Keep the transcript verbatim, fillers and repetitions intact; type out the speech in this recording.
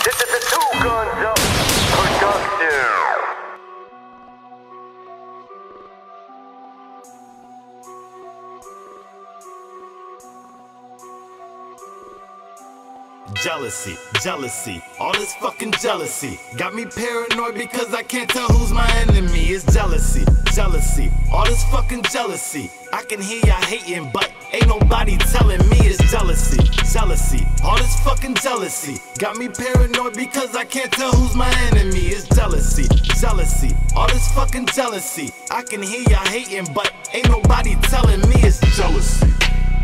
Two Guns Up Production. Jealousy, jealousy, all this fucking jealousy got me paranoid because I can't tell who's my enemy. It's jealousy, jealousy, all this fucking jealousy. I can hear y'all hating, but ain't nobody telling me it's jealousy, jealousy, all this fucking jealousy got me paranoid because I can't tell who's my enemy. It's jealousy, jealousy, all this fucking jealousy. I can hear y'all hating, but ain't nobody telling me it's jealousy.